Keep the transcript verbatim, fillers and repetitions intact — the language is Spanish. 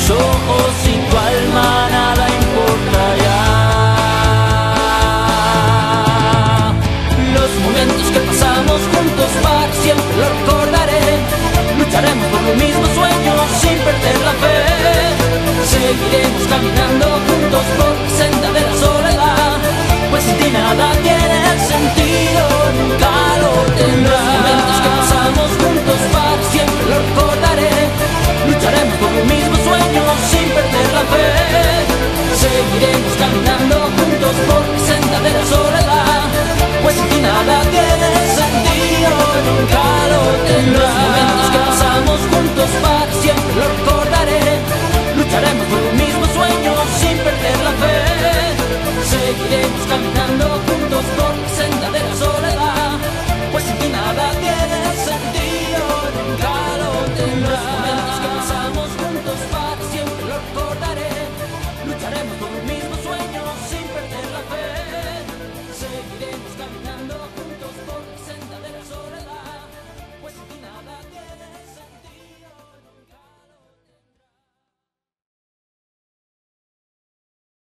tus ojos y tu alma nada importa ya. Los momentos que pasamos juntos para siempre lo recordaré. Lucharemos por los mismos sueños sin perder la fe. Seguiremos caminando juntos por la senda de la soledad, pues sin ti nada tiene sentido, nunca lo tendrá. Los momentos que pasamos juntos para siempre lo recordaré. Lucharemos por los mismos sueños sin perder la fe. Seguiremos caminando juntos por la senda de la soledad, pues sin ti nada tiene sentido, nunca lo tendrá. Los momentos que pasamos juntos para siempre lo recordaré. Lucharemos por los mismos sueños sin perder la fe. Seguiremos caminando juntos por la senda de la soledad, pues sin ti nada tiene sentido, nunca lo tendrá. Los momentos que pasamos juntos para siempre lo recordaré. Lucharemos por los mismos